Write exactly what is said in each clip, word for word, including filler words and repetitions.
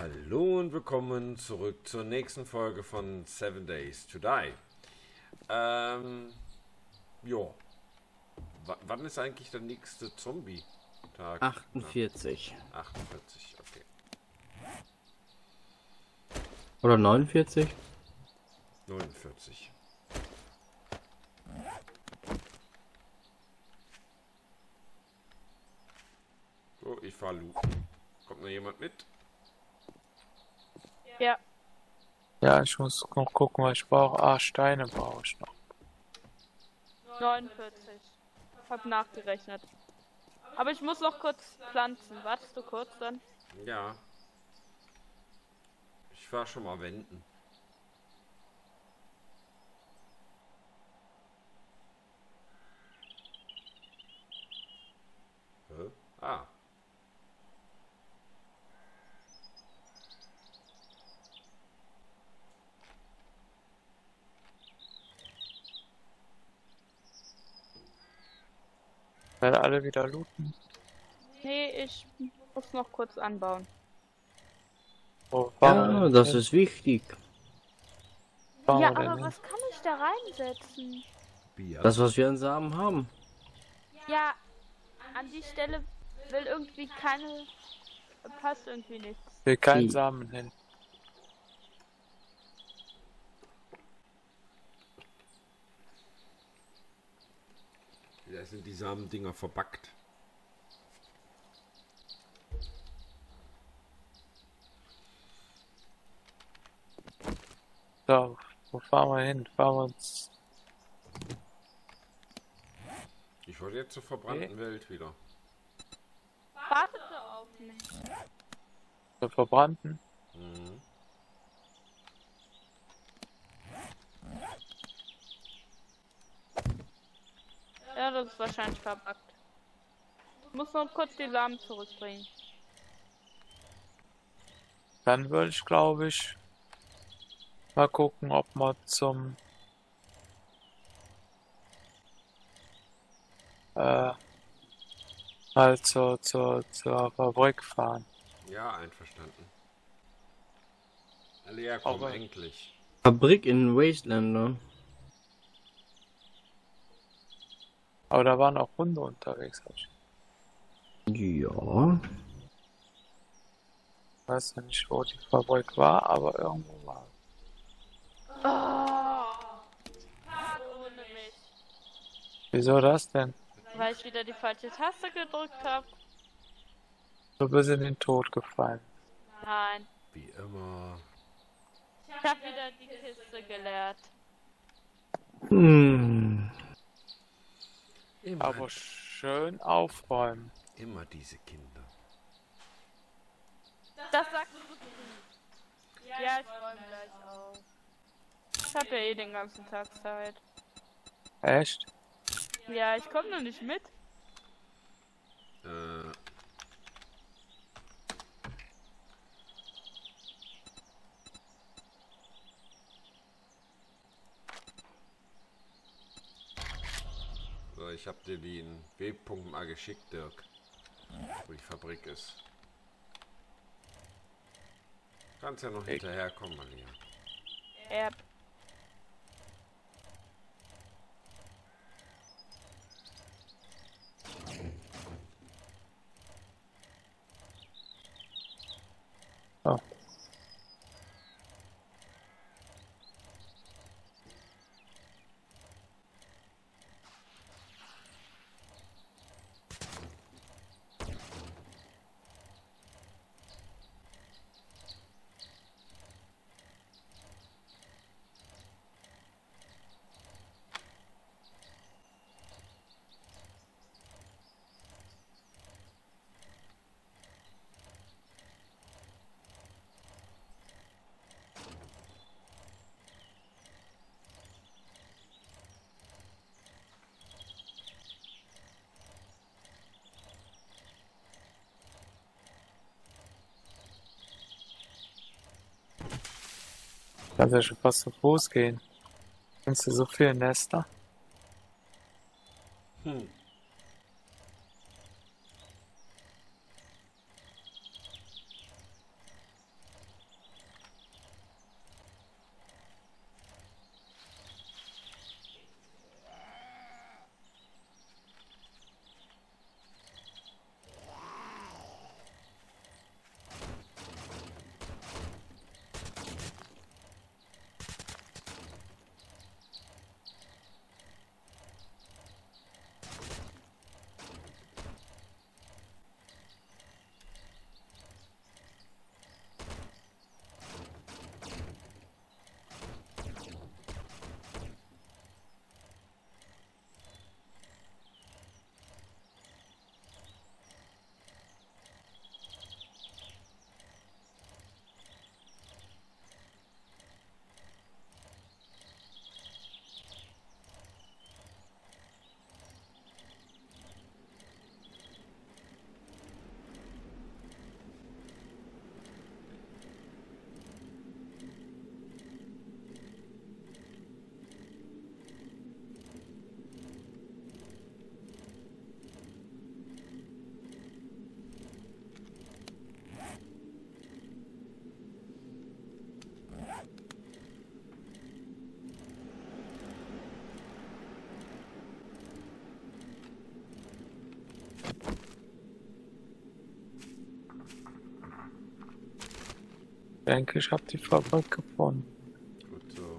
Hallo und willkommen zurück zur nächsten Folge von Seven Days to Die. Ähm, jo. W wann ist eigentlich der nächste Zombie-Tag? achtundvierzig. achtundvierzig, okay. Oder neunundvierzig? neunundvierzig. So, ich fahr looten. Kommt noch jemand mit? Ja. Ja, ich muss noch gucken, was ich brauche. Ah, Steine brauche ich noch. neunundvierzig. Hab nachgerechnet. Aber ich muss noch kurz pflanzen. Wartest du kurz dann? Ja. Ich fahr schon mal wenden. Hä? Ah. Werden alle wieder looten? Nee, ich muss noch kurz anbauen. Wo fahren wir Ja, denn das hin? ist wichtig. Fahren Ja, wir denn aber hin? was kann ich da reinsetzen? Bier. Das, was wir an Samen haben. Ja, an die Stelle will irgendwie keine... Passt irgendwie nichts. Will keinen Die- Samen hin. Da sind die Samendinger verbackt. So, wo fahren wir hin? Fahren wir uns. Ich wollte jetzt zur verbrannten Welt wieder. Wartete auf mich. Zur verbrannten? Mhm. Ja, das ist wahrscheinlich verbuggt. Ich muss noch kurz die Samen zurückbringen. Dann würde ich, glaube ich, mal gucken, ob wir zum äh, mal zur, zur, zur Fabrik fahren. Ja, einverstanden. Lea, komm Aber- endlich. Fabrik in Wastelander. Aber da waren auch Hunde unterwegs. hab Ich Ja. weiß ja nicht, wo die Fabrik war, aber irgendwo war. Oh, Fahrt ohne mich. Wieso das denn? Weil ich wieder die falsche Taste gedrückt habe. Du bist in den Tod gefallen. Nein. Wie immer. Ich habe wieder die Kiste geleert. Hm. Immer, Aber schön aufräumen. immer diese Kinder. Das sagst du. Ja, ich räume gleich auf. Ich habe ja eh den ganzen Tag Zeit. Echt? Ja, ich komme noch nicht mit. Äh. So, ich hab dir den Webpunkt mal geschickt, Dirk. Wo die Fabrik ist. Kannst ja noch Ich- hinterherkommen, Malia. Ja. Oh. Kannst ja schon fast zu Fuß gehen. Findest du so viele Nester? Hm. Ich denke, ich habe die Fabrik gefunden. Gut so.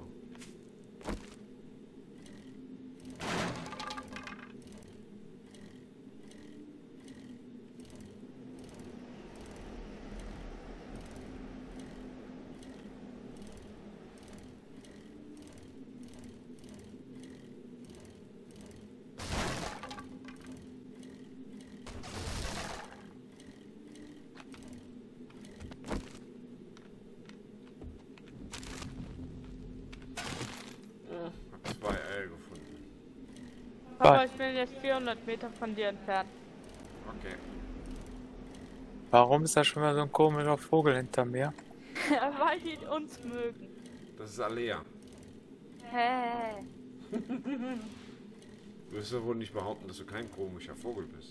Hab zwei Eier gefunden. Papa, ich bin jetzt vierhundert Meter von dir entfernt. Okay. Warum ist da schon wieder so ein komischer Vogel hinter mir? Weil die uns mögen. Das ist Alea. Hä? Du wirst ja wohl nicht behaupten, dass du kein komischer Vogel bist.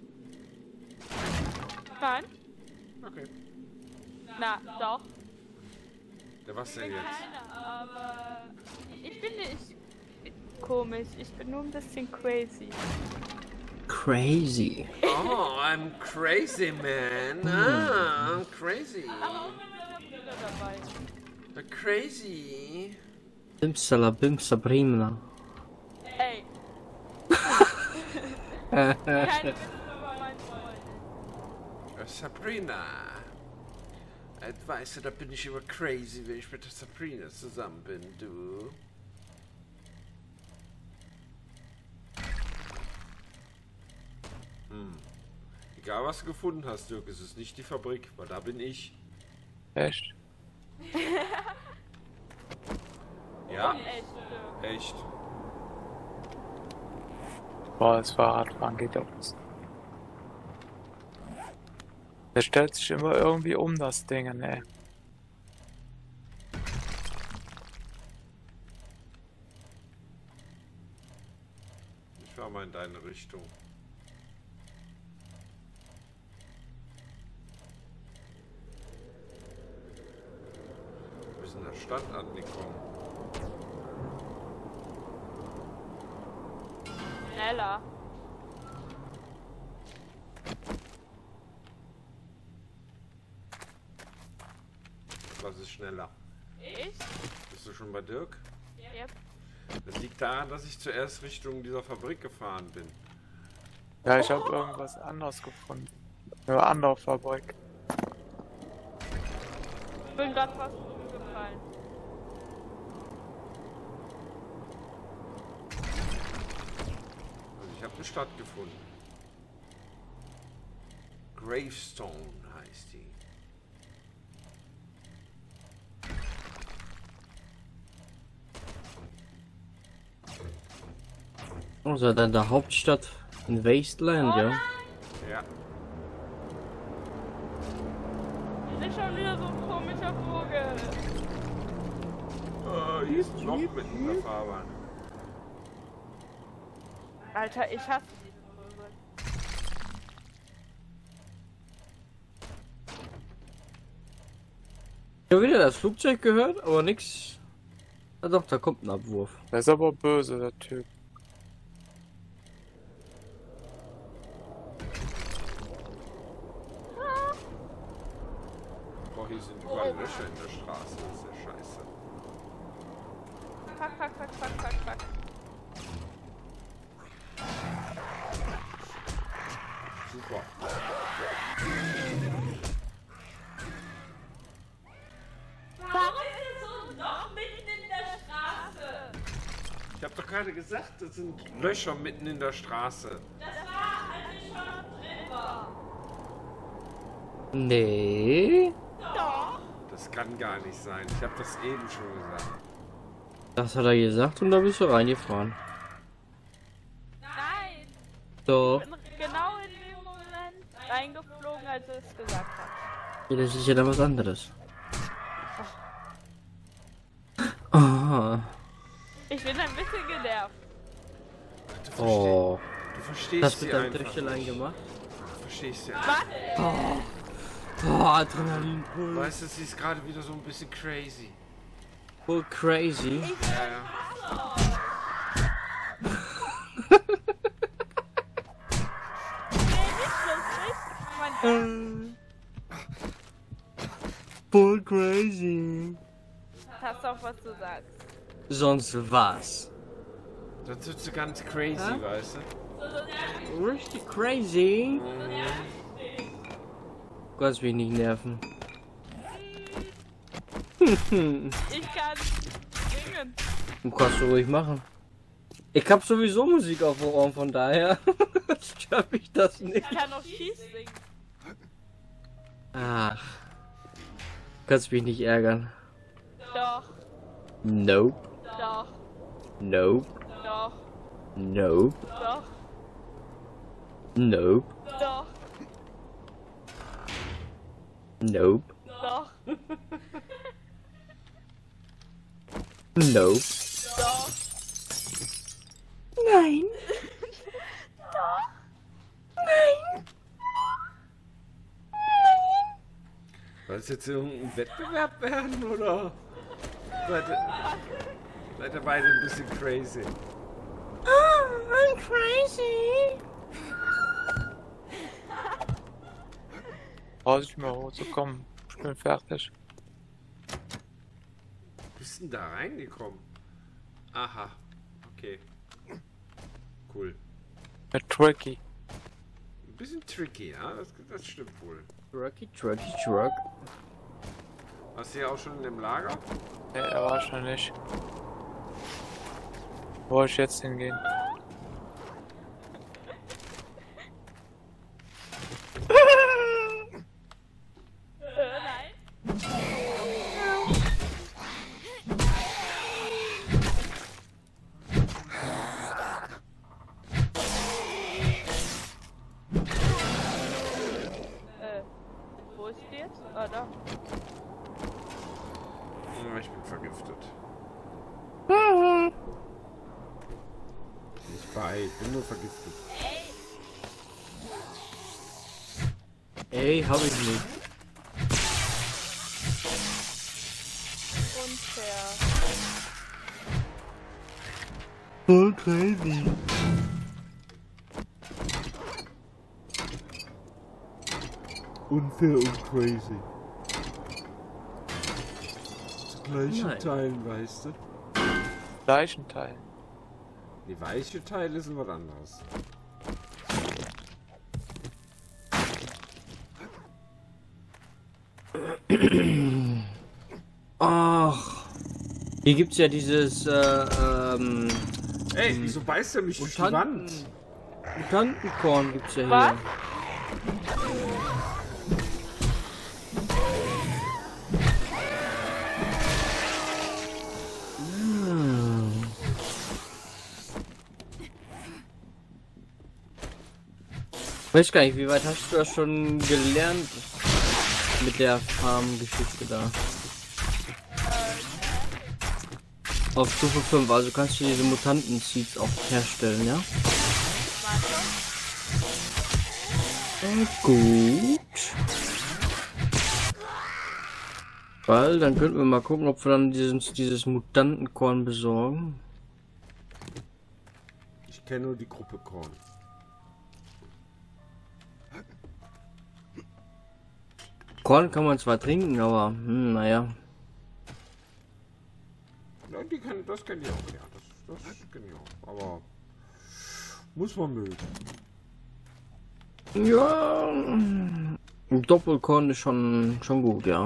Nein? Okay. Na, doch. Ja, was Ich denn bin jetzt? keiner, aber ich bin nicht komisch. Ich bin nur ein bisschen crazy. Crazy. Oh, I'm crazy, man. Ah, I'm crazy. Aber auch wenn wir wieder dabei. Crazy. Bimsala Bimsa Brimla. Ey. Keine Witze über meinen Freund. Äh, Sabrina. Äh, weißt du, da bin ich immer crazy, wenn ich mit der Sabrina zusammen bin, du. Hm. Egal, was du gefunden hast, Dirk, es ist nicht die Fabrik, weil da bin ich. Echt? Ja, Echt. äh, echt. Boah, das Fahrradfahren geht auch nicht. Der stellt sich immer irgendwie um, das Ding, ey. Ich fahr mal in deine Richtung. Wir sind in der Stadt angekommen. Schneller. Was ist schneller? Ich? Bist du schon bei Dirk? Yep. Das liegt daran, dass ich zuerst Richtung dieser Fabrik gefahren bin. Ja, ich habe irgendwas anderes gefunden. Eine andere Fabrik. Ich bin gerade fast umgefallen. Also ich habe eine Stadt gefunden. Gravestone heißt die. Oh, seid ihr in der Hauptstadt in Wasteland, ja? Ja. Das ist schon wieder so ein komischer Vogel. Oh, hier ist ein Loch mitten in der Fahrbahn. Alter, ich hasse diesen Vogel. Ich habe wieder das Flugzeug gehört, aber nix. Ah doch, da kommt ein Abwurf. Der ist aber böse, der Typ. Boah, hier sind überall Löcher in der Straße. Das ist ja scheiße. Fuck, fuck, fuck, fuck, fuck, fuck. Super. Warum ist so ein Loch mitten in der Straße? Ich habe doch gerade gesagt, das sind Löcher mitten in der Straße. Das war, als ich schon drin war. Nee. Doch. Das kann gar nicht sein. Ich habe das eben schon gesagt. Das hat er gesagt und da bist du reingefahren. Nein. Doch. Ich bin genau in dem Moment reingeflogen, als er es gesagt hat. Ja, das ist ja dann was anderes. Ah. Ich bin ein bisschen genervt. Du, versteh, Oh. du verstehst Das sie wird dein einfach Trichterlein nicht. gemacht. Du verstehst sie einfach. Was? Oh, Adrenalinpuls. Weißt du, sie ist gerade wieder so ein bisschen crazy. Voll crazy. Ja, ja. Nee, nicht lustig. Mein Voll crazy. Pass auf, was du sagst. Sonst was? Das wird so ganz crazy, Ja? weißt du? Richtig crazy. Du kannst mich nicht nerven. Ich kann singen. Du kannst du ruhig machen. Ich hab sowieso Musik auf den Ohren, von daher stört mich das nicht. Ich kann auch Schieß singen. Ach. Du kannst mich nicht ärgern. Doch, Nope. doch, Nope. doch, Nope. doch, Nope. doch, Nope. doch, Nope. doch. Nein. Soll es jetzt irgendein Wettbewerb werden, oder? Seid ihr, seid ihr beide ein bisschen crazy? Oh, I'm crazy. Vorsicht mal hochzukommen. Ich bin fertig. Bist denn da reingekommen? Aha. Okay. Cool. Mit Tricky. Ein bisschen tricky, ja? Das, das stimmt wohl. Trucky, trucky, truck. Warst du ja auch schon in dem Lager? Ja, er war schon nicht. Wo soll ich jetzt hingehen? Äh, nein. Äh, wo ist die jetzt? Ah, da. Ja, ich bin vergiftet. Nicht bei, ich bin nur vergiftet. Ey, hab ich nicht. Unfair. Voll crazy. Unfair und crazy. Zu gleichen Nein. Teilen, weißt du? Gleichen Teil. Die weiche Teile sind was anderes. Ach. Hier gibt's ja dieses, äh, ähm, Ey, wieso beißt er mich durch die Mutanten, Wand? Mutantenkorn gibt's ja Was? hier. Hm. Weiß gar nicht, wie weit hast du das schon gelernt mit der Farm-Geschichte da? Auf Stufe fünf, also kannst du diese Mutanten-Seeds auch herstellen, ja? Äh, gut. Weil, dann könnten wir mal gucken, ob wir dann dieses, dieses Mutantenkorn besorgen. Ich kenne nur die Gruppe Korn. Korn kann man zwar trinken, aber, hm, naja. Ja, die kann, das kenne ich auch, ja. Das, das kenne ich auch. Aber muss man mögen. Ja, ein Doppelkorn ist schon, schon gut, ja.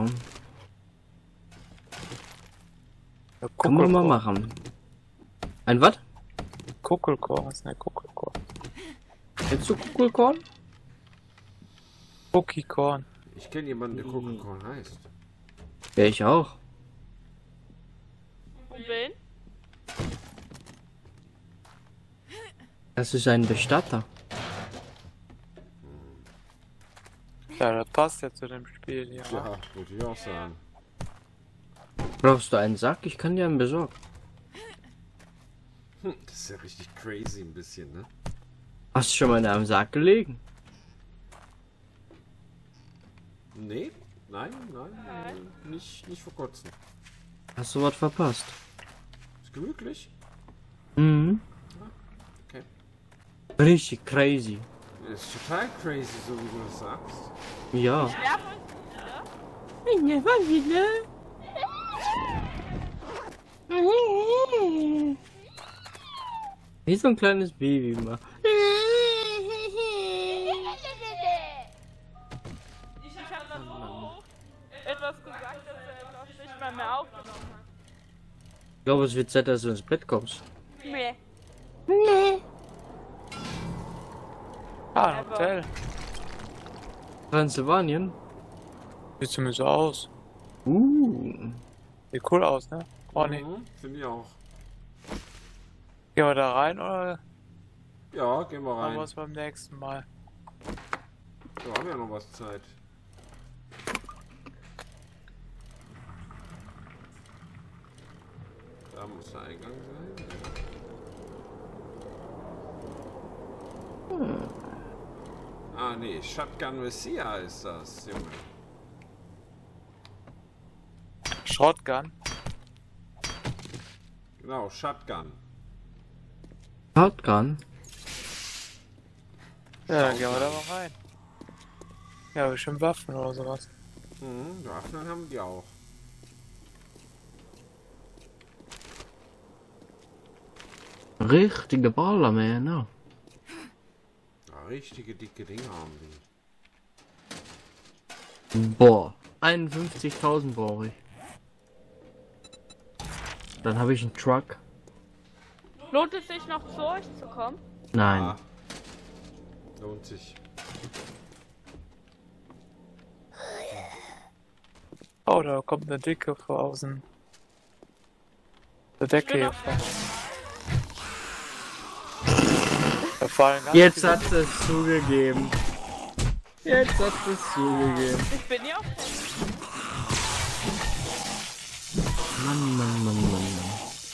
Ja, Kann man mal Kuckelkorn. machen. Ein was? Kuckelkorn ist ein Kuckelkorn. Kennst du Kugelkorn? Cookie-Korn. Ich kenne jemanden, der Kuckelkorn heißt. Ja, ich auch. Und wen? Das ist ein Bestatter. Ja, das passt ja zu dem Spiel hier. Ja, würde ich auch sagen. Brauchst du einen Sack? Ich kann dir einen besorgen. Hm, das ist ja richtig crazy ein bisschen, ne? Hast du schon mal in einem Sack gelegen? Nee, nein, nein, äh, nicht, nicht vor kurzem. Hast du was verpasst? Ist gemütlich. Mhm. Okay. Richtig crazy. Ist total crazy, so wie du das sagst. Ja. Werf uns wieder. Ja, war wieder. Wie so ein kleines Baby immer. Ich habe das so etwas gesagt, dass er noch nicht mal mehr aufgenommen hat. Ich glaube, es wird Zeit, dass du ins Bett kommst. Nee. Nee. Ah, ein Hotel. Transsilvanien? Sieht zumindest so aus. Uh. Sieht cool aus, ne? Oh nee. Mhm, finde ich auch. Gehen wir da rein oder Ja, gehen wir machen rein. wir es beim nächsten Mal? Wir haben ja noch was Zeit. Da muss der Eingang sein. Hm. Ah nee, Shotgun Messiah ist das, Junge. Shotgun? Genau, Shotgun. Shotgun? Ja, dann gehen wir da mal rein. Ja, bestimmt Waffen oder sowas. Mhm, Waffen haben die auch. Richtige Ballermänner. Ja, richtige dicke Dinge haben die. Boah, einundfünfzigtausend brauche ich. Dann habe ich einen Truck. Lohnt es sich noch zu euch zu kommen? Nein. Ja. Lohnt sich. Oh, da kommt eine Dicke vor außen. Der Decke bin hier auf- vor. Da fallen ganz Jetzt viele- hat es zugegeben. Jetzt hat es zugegeben. Ich bin ja auch. Mann, Mann, Mann, Mann, Mann.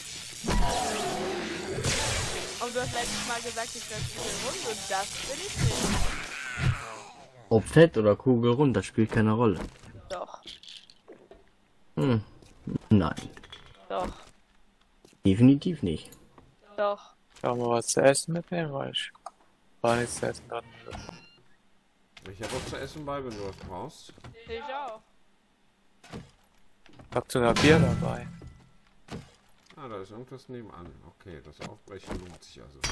Aber du hast letztes Mal gesagt, ich werde viel rund und das bin ich nicht. Ob fett oder kugelrund, das spielt keine Rolle. Doch, Hm. Nein, doch, definitiv nicht. doch. Sollen wir was zu essen mitnehmen, weil ich war nichts zu essen gerade. Ich habe auch zu essen bei, wenn du was brauchst. Ich auch. Ich hab sogar Bier dabei. Ah, da ist irgendwas nebenan. Okay, das Aufbrechen lohnt sich also.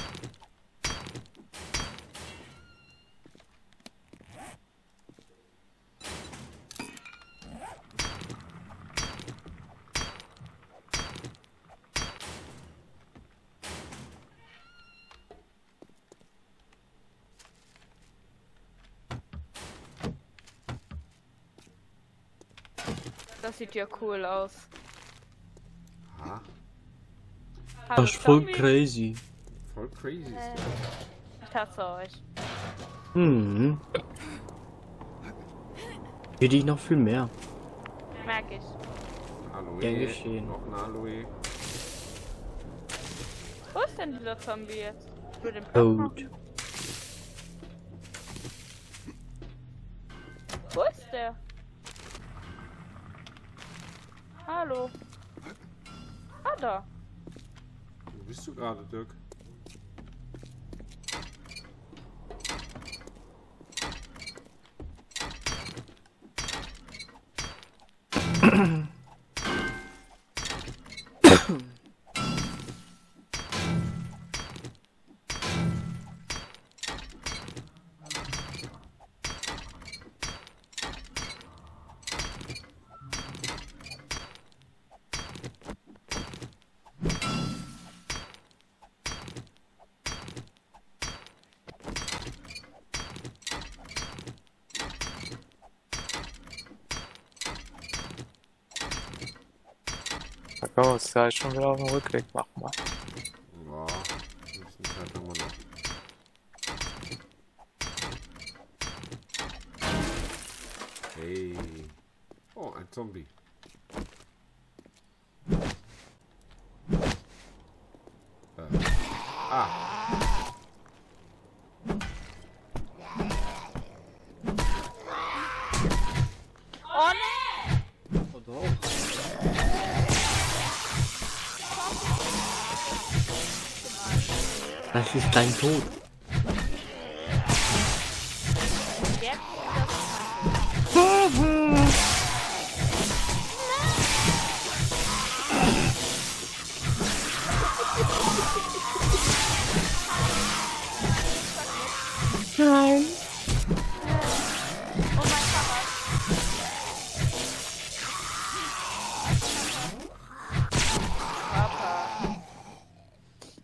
Das sieht ja cool aus. Ha, Hallo, Das ist voll Zombie. crazy. voll crazy ist Äh, der. Ich hasse euch. Hm. Für dich noch viel mehr. Merk ich. Aloe. Gern geschehen. Noch ein Aloe. Wo ist denn dieser Zombie jetzt? Ich will den Platz Gut. machen. Wo ist der? Hallo. Ah, da. Wo bist du gerade, Dirk? Da können wir uns gleich schon wieder auf den Rückweg machen. Mal. Ja, ein bisschen Zeit haben wir noch. Hey. Oh, ein Zombie. Äh. Ah. Oh ne! Das ist dein Tod. Jetzt ist das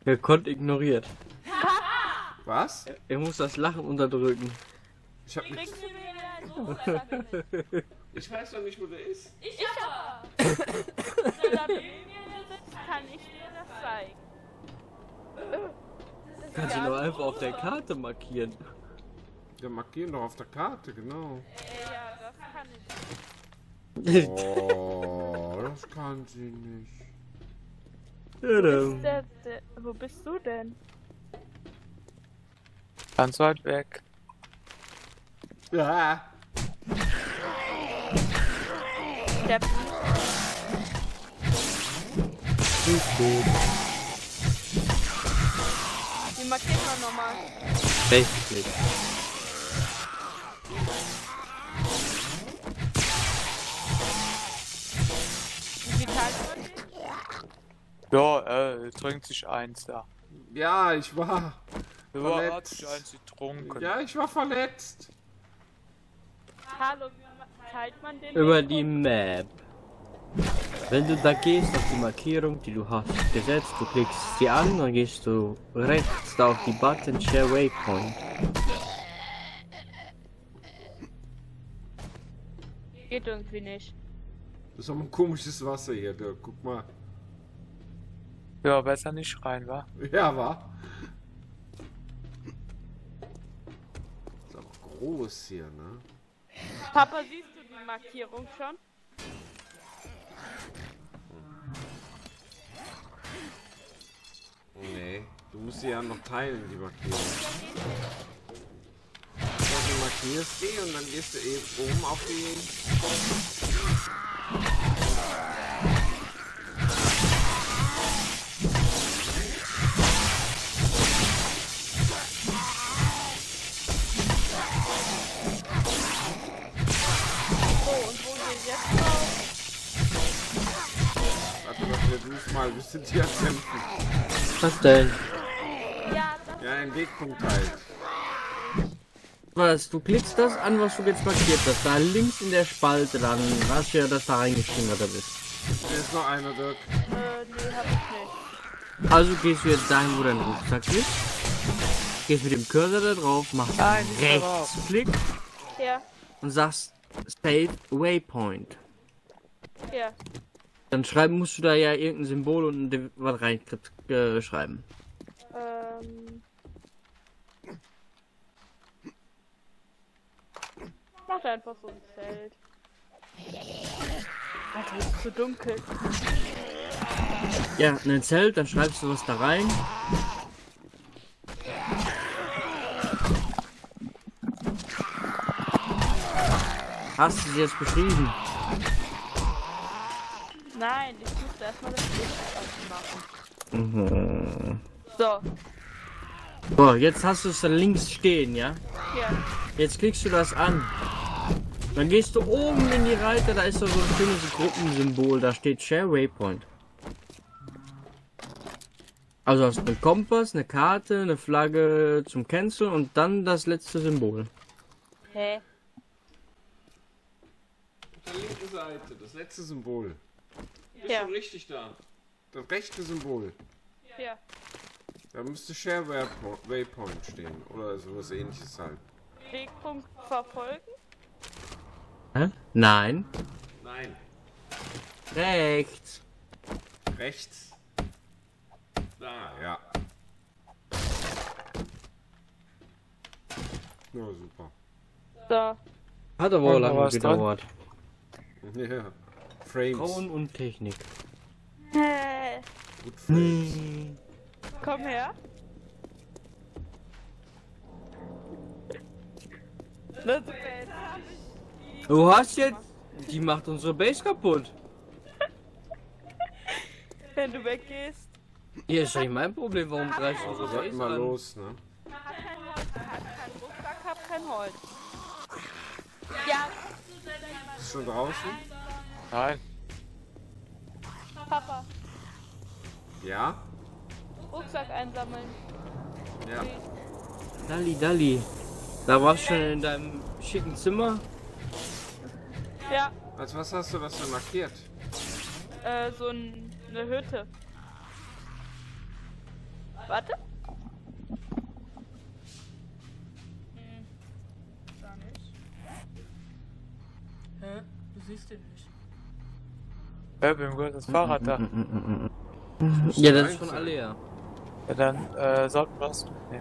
Er konnte ignoriert. Was? Er muss das Lachen unterdrücken. Ich hab nichts. Bringst du mir einen Rucksack? Ich weiß doch nicht, wo der ist. Ich aber! Wenn er neben mir sitzt, kann ich dir das zeigen. Kannst du Ja, nur einfach auf der Karte markieren. Wir markieren doch auf der Karte, genau. äh, ja, das kann ich. Oh, das kann sie nicht. Ist der, der, wo bist du denn? Ganz weit weg. Ja. Der Wie markiert man nochmal? Rechtsklick. Wie teilt man den? Ja, äh, trinkt sich eins da. Ja, ich war. Ja, Verletzt. hat sich eins getrunken. Ja, ich war verletzt. Hallo, wie ma- teilt man den? Über Weg? die Map. Wenn du da gehst auf die Markierung, die du hast gesetzt, du klickst sie an, dann gehst du rechts da auf die Button Share Waypoint. Geht irgendwie nicht. Das ist aber ein komisches Wasser hier, Dirk. Guck mal. Ja, besser nicht rein, wa? Ja, war. Ist aber groß hier, ne? Papa, siehst du die Markierung schon? Nee, du musst sie ja noch teilen, die Markierung. Du markierst die und dann gehst du eben oben auf die... So, und wo geht jetzt drauf? Warte, was wir tun mal, wir sind hier am Kämpfen. Was denn? Ja, das Ja, ein Wegpunkt halt. Was? Du klickst das an, was du jetzt markiert hast. Da links in der Spalte, dann hast du ja das da reingeschrieben, was da bist. Hier ist noch einer, Dirk. äh, nee, hab ich nicht. Also gehst du jetzt dahin, wo dein Rucksack ist. Gehst mit dem Cursor da drauf, machst Nein, nicht da drauf. Rechtsklick Ja, und sagst Save Waypoint. ja. Dann schreiben musst du da ja irgendein Symbol und was rein äh, schreiben. Ähm. Mach einfach so ein Zelt. Alter, ist zu dunkel. Ja, ein Zelt, dann schreibst du was da rein. Hast du sie jetzt beschrieben? Nein, ich muss erstmal das Licht ausmachen. Mhm. So, So, jetzt hast du es da links stehen, ja? hier. Jetzt klickst du das an. Dann gehst du oben in die Reiter, da ist so ein schönes Gruppensymbol, da steht Share Waypoint. Also hast du einen Kompass, eine Karte, eine Flagge zum Cancel und dann das letzte Symbol. Hä? Auf der linken Seite, das letzte Symbol. Ist Ja. schon richtig da. Das rechte Symbol. Hier. Da müsste Share Waypo- Waypoint stehen. Oder sowas ähnliches halt. Wegpunkt verfolgen? Hä? Nein. Nein. Rechts. Rechts. Da, ja. Na super. So. Hat aber auch Und da lange war's gedauert. Ja. Frames. Frauen und Technik. Hä? Gut Frames. Komm her. Das jetzt hab ich Du hast jetzt... Die macht unsere Base kaputt. wenn du weggehst. Hier ist ja nicht mein Problem, warum greifst du Wir unsere sollten Base mal an? los, ne? Hat kein Holz, hat keinen Rucksack, hab kein Holz. Ja, Ist schon draußen? Nein. Papa, Ja? Rucksack einsammeln. Ja. Dalli, Dalli. Da warst du schon in deinem schicken Zimmer. Ja, Als was hast du das denn markiert? äh, so ein, eine Hütte. Warte. Hm. Gar nicht. Hä? Du siehst den nicht. Ja, wem gehört das Fahrrad da? Ja, das ist von alle, ja. Ja, dann äh, sollten wir das mitnehmen.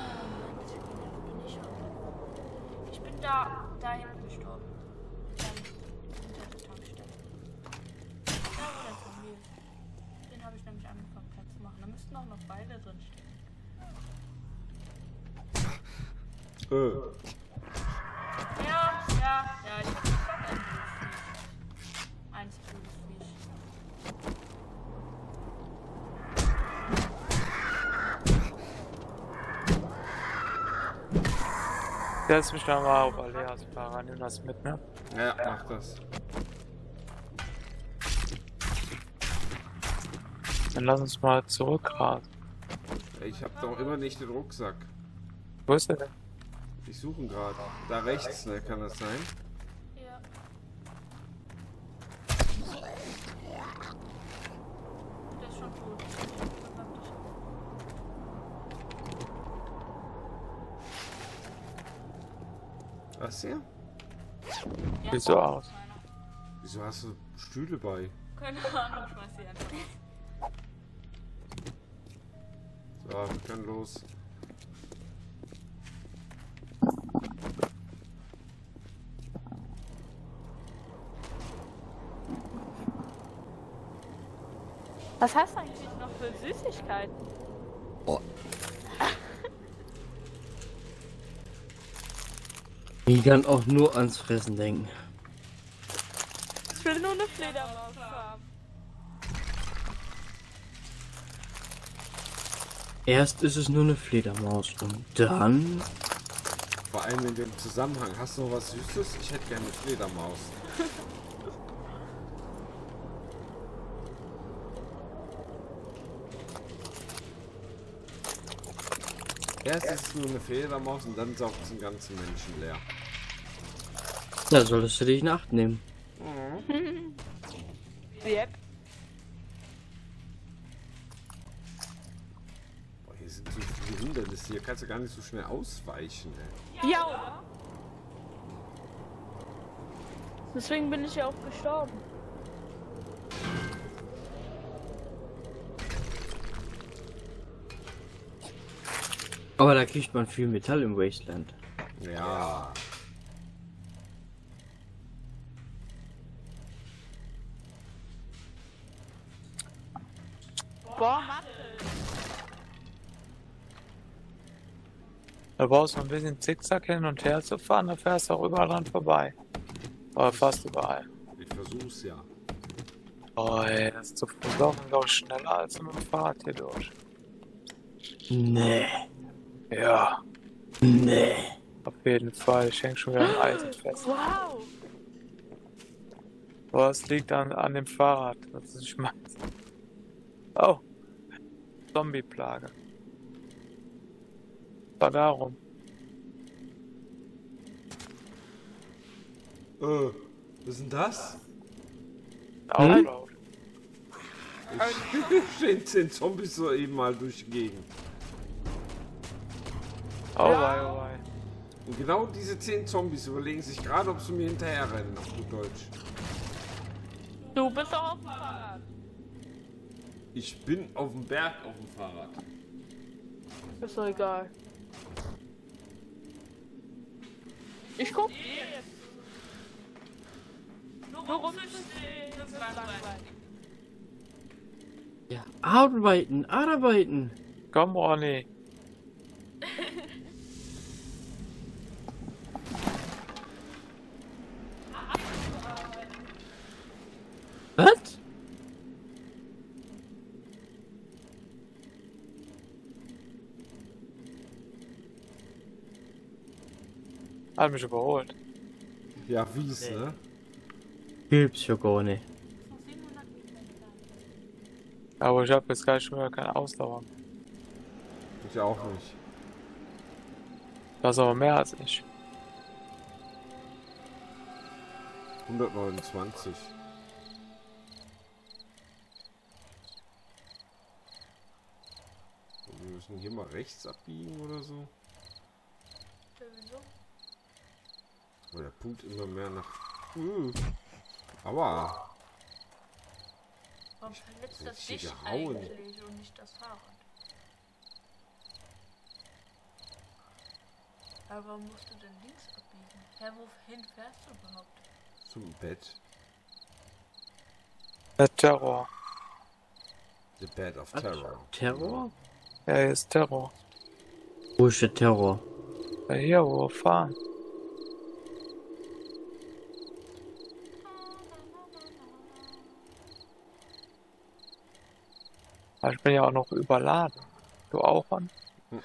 Ich bin da, da hinten gestorben. Dann hinter der Tankstelle. Da wo der Zombie ist. Den habe ich nämlich angefangen platt zu machen. Da müssten auch noch Beile drin stehen. Äh. Ja, ja, ja, ich hab gesagt, ein Bluesfisch. Eins Bluesfisch. Setz mich da mal auf Aleas Fahrer, nimm das mit, ne? Ja, mach das. Dann lass uns mal zurückrasen. Ich hab doch immer nicht den Rucksack. Wo ist der denn? Ich suche ihn gerade. Da rechts, ne? Kann das sein? Ja. Der ist schon tot. Was hier? Ja, Sieht so aus. Wieso hast du Stühle bei? Keine Ahnung, ich weiß sie einfach nicht. So, wir können los. Was hast du eigentlich noch für Süßigkeiten? Ich kann auch nur ans Fressen denken. Ich will nur eine Fledermaus haben. Erst ist es nur eine Fledermaus und dann... Vor allem in dem Zusammenhang. Hast du noch was Süßes? Ich hätte gerne eine Fledermaus. Erst ist es nur eine Fledermaus und dann saugt es den ganzen Menschen leer. Da solltest du dich in Acht nehmen. Yep. Boah, hier sind so viele Hindernisse. Hier kannst du gar nicht so schnell ausweichen, ey. Ja, oder? Deswegen bin ich ja auch gestorben. Aber da kriegt man viel Metall im Wasteland. Ja. Boah, Mathe. Da brauchst du ein bisschen Zickzack hin und her zu fahren, da fährst du auch überall dran vorbei. Aber fast überall. Ich versuch's ja. Oh ey, das ist zu laufen, glaube ich, schneller als mit dem Fahrrad hier durch. Nee. Ja, Nee. auf jeden Fall. Ich häng schon wieder am Eisen fest. Wow. Aber es liegt an, an dem Fahrrad, das ist nicht meins. Oh. Zombie-Plage. War darum. Äh, was ist denn das? Outlaw. Ich stehen zehn Zombies so eben mal durch die Gegend. Oh wei, oh wei. Und genau diese zehn Zombies überlegen sich gerade, ob sie mir hinterher rennen, auf gut Deutsch. Du bist doch auf dem Fahrrad. Ich bin auf dem Berg auf dem Fahrrad. Ist doch egal. Ich guck jetzt. Nur rumzustehen, das ist langweilig. Ja, arbeiten, arbeiten. Komm, Ronny. Was? Hat mich überholt. Ja, wie's, ne? Gibt's ja gar nicht. Aber ich habe jetzt gleich schon wieder keine Ausdauer. Ich auch nicht. Das ist aber mehr als ich. hundertneunundzwanzig. Müssen hier mal rechts abbiegen oder so? Sowieso. Weil der Punkt immer mehr nach... Uh. Aua. Warum verletzt das Jetzt hier dich gehauen. eigentlich und nicht das Fahrrad? Aber warum musst du denn links abbiegen? Herr, wohin fährst du überhaupt? Zum Bett. Der Terror. The Bed of Was? Terror. Terror? Ja, hier ist Terror. Wo ist der Terror? Ja, hier, wo wir fahren. Aber ich bin ja auch noch überladen. Du auch, Mann? Mhm.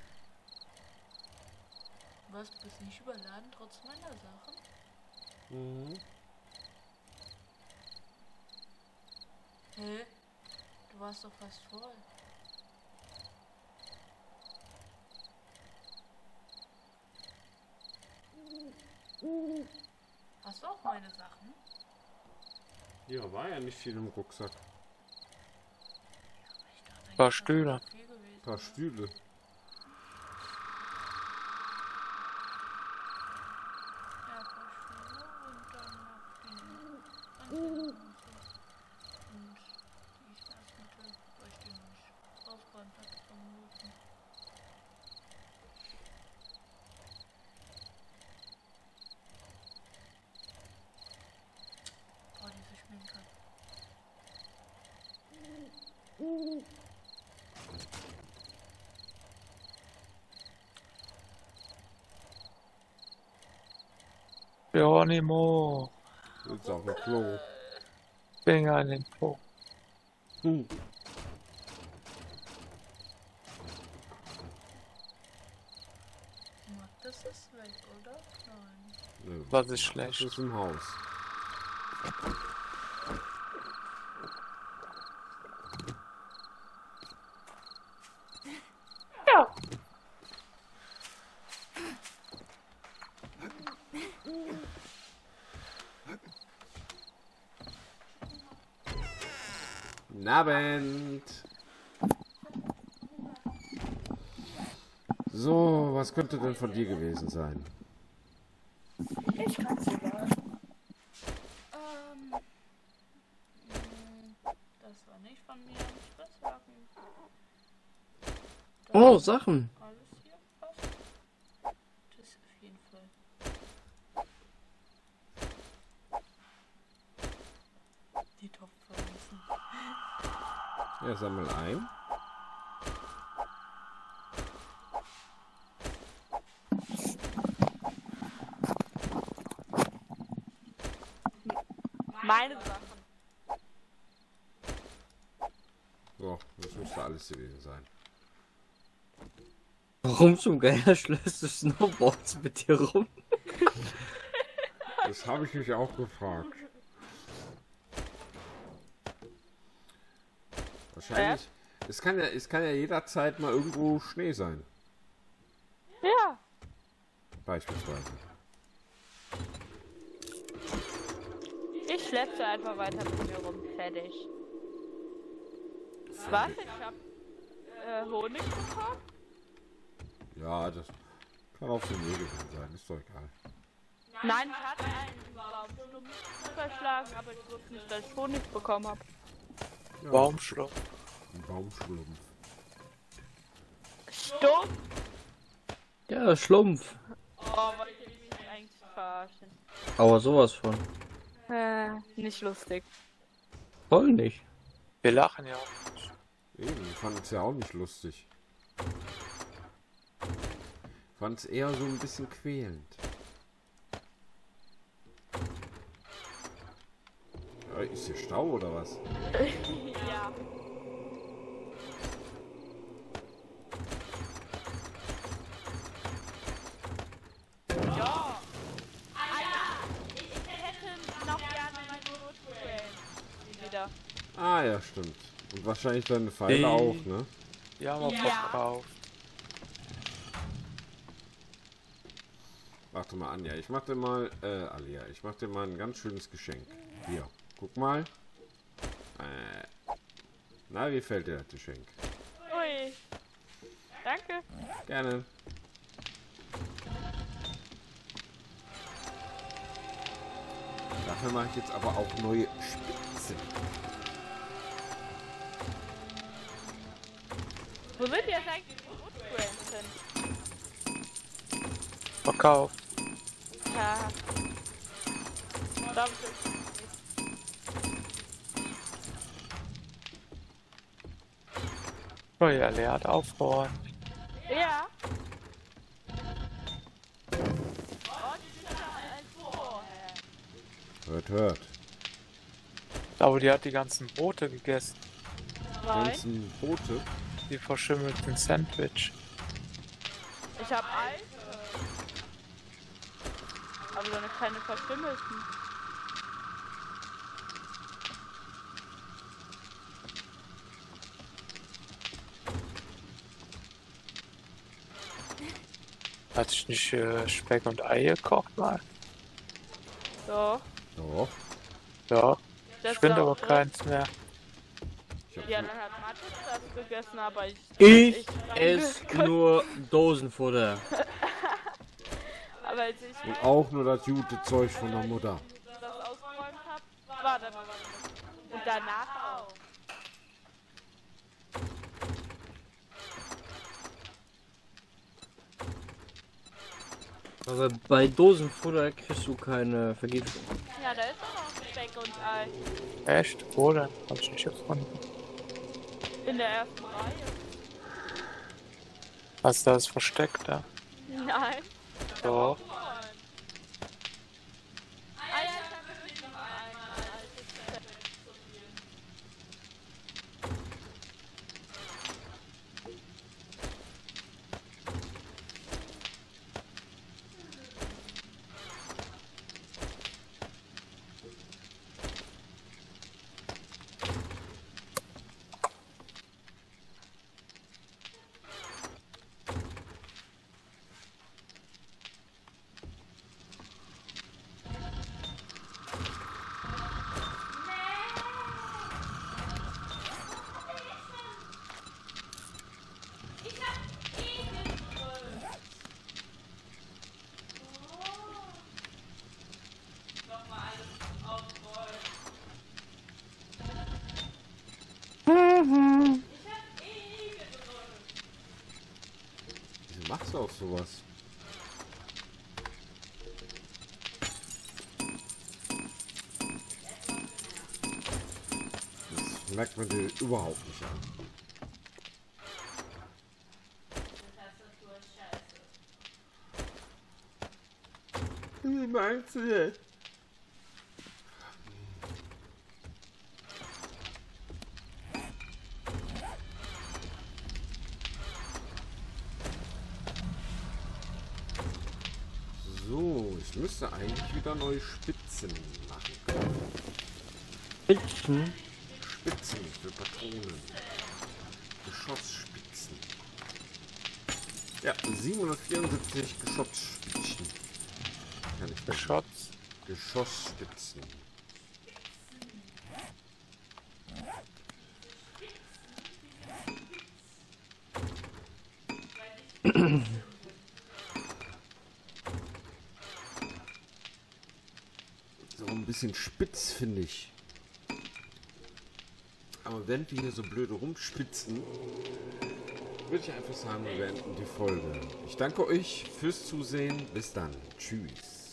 Was, du bist nicht überladen, trotz meiner Sachen? Mhm. Hä? Du warst doch fast voll. Hast du auch meine Sachen? Ja, war ja nicht viel im Rucksack. Ich dachte, Paar eigentlich Stühle. wäre viel gewesen. Ein paar Stühle. Ja, ein paar Stühle und dann noch die Anzüge und die Schmerzmittel, weil ich die noch nicht aufgeräumt hatte vom Minuten. Boah, diese Schminke. Geronimo. Jetzt auf dem Klo. Finger in den Po. Hm. Das ist weg, oder? Nein. Nö, Was ist Das schlecht? ist im Haus. Ja. Guten Abend. So, was könnte denn von dir gewesen sein? Ich kann's sogar. Ähm. mh, Das war nicht von mir. Ich würde sagen. das Oh, Sachen. Alles hier passt. Das auf jeden Fall. Die Topfpflanzen. Ja, sammel ein. Meine Sachen. So, das müsste alles gewesen sein. Warum zum Geier schlägst du Snowboards mit dir rum? Das habe ich mich auch gefragt. Wahrscheinlich. Es kann ja, es kann ja jederzeit mal irgendwo Schnee sein. Ja. Beispielsweise. Ich schleppe einfach weiter mit mir rum. Fertig. Was? Ich hab äh, Honig bekommen? Ja, das kann auch so Nähe gewesen sein. Ist doch egal. Nein, ich hatte einen Baumstumpf verschlagen, aber ich wusste nicht, dass ich Honig bekommen habe. Ja, Baumschluck. ein Baumschlumpf. Stumpf? Ja, Schlumpf. Oh, wollte ich mich eigentlich verarschen. Aber sowas von. Äh, nicht lustig. Voll nicht. Wir lachen ja auch. Eben, ich fand es ja auch nicht lustig. Ich fand es eher so ein bisschen quälend. Ja, ist hier Stau oder was? Ja. Ja. Alter, ich hätte noch gerne meine Notquellen wieder. Ah ja, stimmt. Und wahrscheinlich deine Pfeile Äh. auch, ne? Die haben wir Ja. verkauft. Warte mal, Anja, ich mach dir mal, äh, Alia, ich mach dir mal ein ganz schönes Geschenk. Hier, guck mal. Äh, na, wie fällt dir das Geschenk? Ui. Danke. Gerne. Dafür mache ich jetzt aber auch neue Spitzen. Wo sind jetzt eigentlich die Woodgrains hin? Verkauf. Ja. Glaub ich. Oh ja, Lea hat aufgeräumt. Ja. Oh, die sind ja als vorher. Hört, hört. Aber die hat die ganzen Brote gegessen. Nein. Ganzen Boote. Die verschimmelten Sandwich. Ich hab alte. Aber so eine keine verschimmelten. Hat sich nicht äh, Speck und Ei gekocht mal? So. Doch. Ja. Das Ich finde ist aber auch drin. keins mehr. Ich hab Ja, dann hat Mathis das gegessen, aber ich... Ich hab esse geguckt. nur Dosenfutter. Aber als ich Und auch nur das gute Zeug von der Mutter. das ausgeräumt hab, war dann aber nicht. Und danach auch. Aber bei Dosenfutter kriegst du keine Vergiftung. Ja, da ist doch noch Speck und Ei. Echt? Wo denn? Hab ich nicht gefunden. In der ersten Reihe. Was da ist versteckt da? Nein. Doch. Ah ja, ich hab wirklich noch ein altes Set. Wieso machst du auch sowas? Das merkt man dir überhaupt nicht an. Wie meinst du das? So, ich müsste eigentlich wieder neue Spitzen machen können. Spitzen? Spitzen für Patronen. Geschossspitzen. Ja, siebenhundertvierundsiebzig Geschossspitzen. Kann ich das? Geschotz. Geschossspitzen. So ein bisschen spitz finde ich. Aber wenn wir hier so blöde rumspitzen, würde ich einfach sagen, wir beenden die Folge. Ich danke euch fürs Zusehen. Bis dann. Tschüss.